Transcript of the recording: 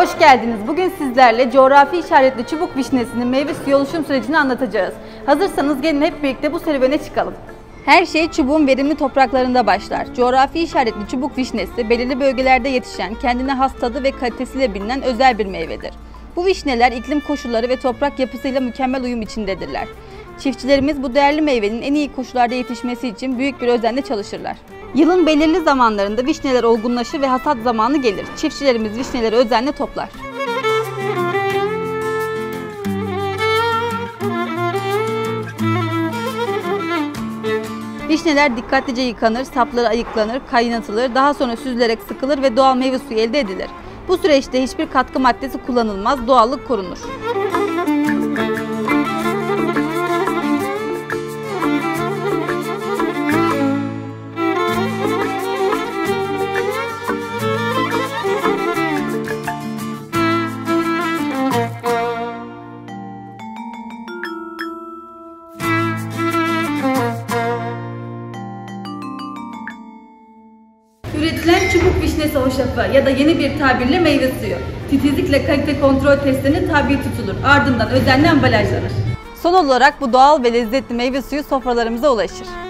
Hoş geldiniz. Bugün sizlerle coğrafi işaretli çubuk vişnesinin meyve suyu oluşum sürecini anlatacağız. Hazırsanız gelin hep birlikte bu serüvene çıkalım. Her şey çubuğun verimli topraklarında başlar. Coğrafi işaretli çubuk vişnesi belirli bölgelerde yetişen, kendine has tadı ve kalitesiyle bilinen özel bir meyvedir. Bu vişneler iklim koşulları ve toprak yapısıyla mükemmel uyum içindedirler. Çiftçilerimiz bu değerli meyvenin en iyi koşullarda yetişmesi için büyük bir özenle çalışırlar. Yılın belirli zamanlarında vişneler olgunlaşır ve hasat zamanı gelir. Çiftçilerimiz vişneleri özenle toplar. Vişneler dikkatlice yıkanır, sapları ayıklanır, kaynatılır, daha sonra süzülerek sıkılır ve doğal meyve suyu elde edilir. Bu süreçte hiçbir katkı maddesi kullanılmaz, doğallık korunur. Üretilen çubuk vişnesi hoşafı ya da yeni bir tabirle meyve suyu, titizlikle kalite kontrol testlerine tabi tutulur. Ardından özenle ambalajlanır. Son olarak bu doğal ve lezzetli meyve suyu sofralarımıza ulaşır.